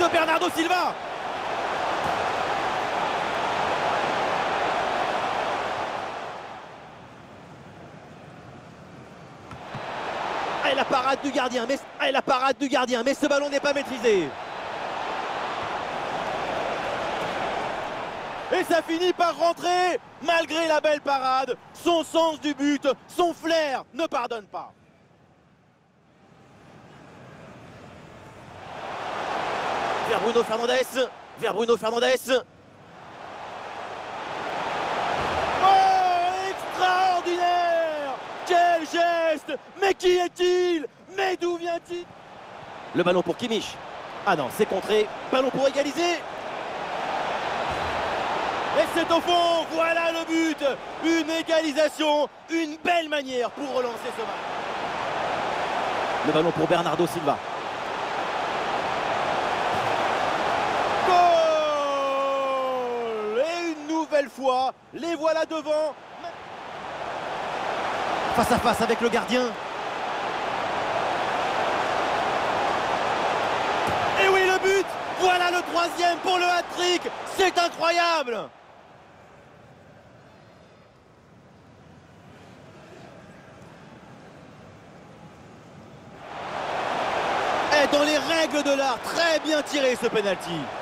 de Bernardo Silva. Et la parade du gardien, mais ce ballon n'est pas maîtrisé. Et ça finit par rentrer, malgré la belle parade. Son sens du but, son flair ne pardonne pas. Vers Bruno Fernandes. Oh, extraordinaire! Quel geste! Mais qui est-il? Mais d'où vient-il? Le ballon pour Kimmich. Ah non, c'est contré. Ballon pour égaliser. Et c'est au fond, voilà le but. Une égalisation, une belle manière pour relancer ce match. Le ballon pour Bernardo Silva. Goal! Et une nouvelle fois, les voilà devant. Face à face avec le gardien. Et oui, le but! Voilà le troisième pour le hat-trick. C'est incroyable! Et dans les règles de l'art, très bien tiré ce penalty.